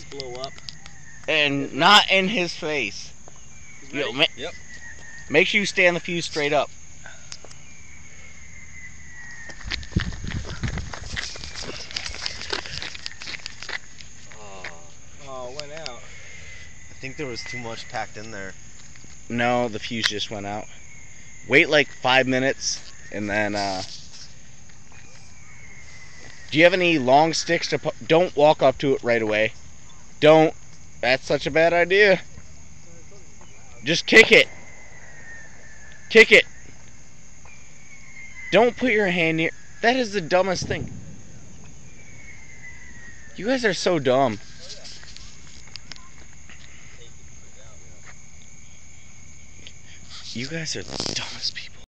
blow up. And not in his face. Yo, Yep. make sure you stand the fuse straight up. Oh, it went out. I think there was too much packed in there. No, the fuse just went out. Wait like 5 minutes, and then, do you have any long sticks to don't walk up to it right away. Don't. That's such a bad idea. Just kick it. Kick it. Don't put your hand near. That is the dumbest thing. You guys are so dumb. You guys are the dumbest people.